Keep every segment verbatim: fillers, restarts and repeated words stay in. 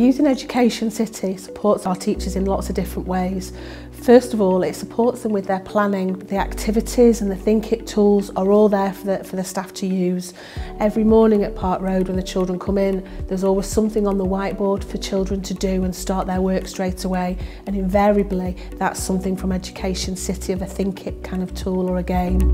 Using Education City supports our teachers in lots of different ways. First of all, it supports them with their planning. The activities and the Think It tools are all there for the, for the staff to use. Every morning at Park Road when the children come in, there's always something on the whiteboard for children to do and start their work straight away, and invariably that's something from Education City of a Think It kind of tool or a game.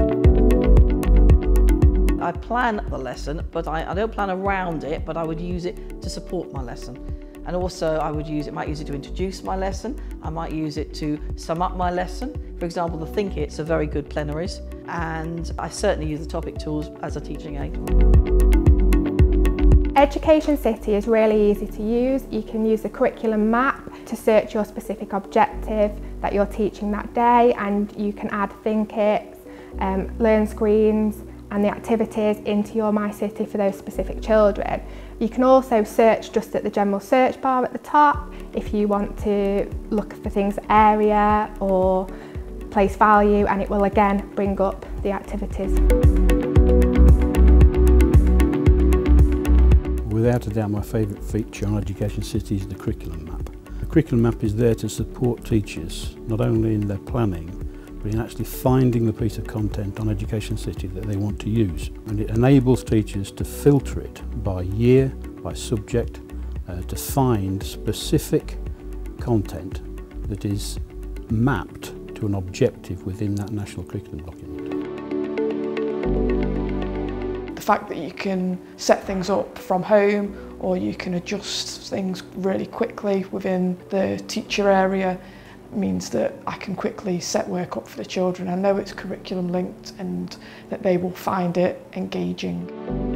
I plan the lesson, but I, I don't plan around it, but I would use it to support my lesson. And also I would use it, might use it to introduce my lesson, I might use it to sum up my lesson. For example, the Think It's are very good plenaries, and I certainly use the topic tools as a teaching aid. Education City is really easy to use. You can use the curriculum map to search your specific objective that you're teaching that day, and you can add Think It's, um, learn screens, and the activities into your My City for those specific children. You can also search just at the general search bar at the top if you want to look for things area or place value, and it will again bring up the activities. Without a doubt, my favourite feature on Education City is the curriculum map. The curriculum map is there to support teachers not only in their planning but in actually finding the piece of content on Education City that they want to use. And it enables teachers to filter it by year, by subject, uh, to find specific content that is mapped to an objective within that national curriculum document. The fact that you can set things up from home, or you can adjust things really quickly within the teacher area, means that I can quickly set work up for the children. I know it's curriculum linked and that they will find it engaging.